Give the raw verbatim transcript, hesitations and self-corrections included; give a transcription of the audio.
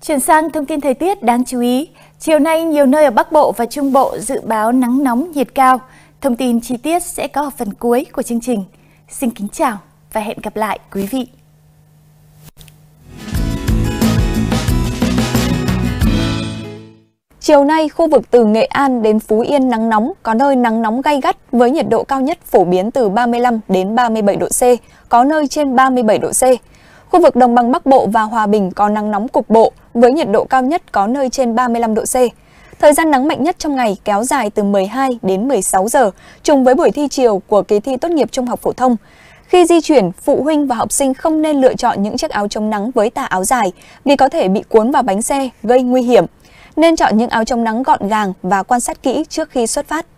Chuyển sang thông tin thời tiết đáng chú ý. Chiều nay, nhiều nơi ở Bắc Bộ và Trung Bộ dự báo nắng nóng, nhiệt cao. Thông tin chi tiết sẽ có ở phần cuối của chương trình. Xin kính chào và hẹn gặp lại quý vị. Chiều nay, khu vực từ Nghệ An đến Phú Yên nắng nóng, có nơi nắng nóng gay gắt với nhiệt độ cao nhất phổ biến từ ba mươi lăm đến ba mươi bảy độ C, có nơi trên ba mươi bảy độ C. Khu vực Đồng bằng Bắc Bộ và Hòa Bình có nắng nóng cục bộ với nhiệt độ cao nhất có nơi trên ba mươi lăm độ C. Thời gian nắng mạnh nhất trong ngày kéo dài từ mười hai đến mười sáu giờ, trùng với buổi thi chiều của kỳ thi tốt nghiệp trung học phổ thông. Khi di chuyển, phụ huynh và học sinh không nên lựa chọn những chiếc áo chống nắng với tà áo dài vì có thể bị cuốn vào bánh xe, gây nguy hiểm. Nên chọn những áo chống nắng gọn gàng và quan sát kỹ trước khi xuất phát.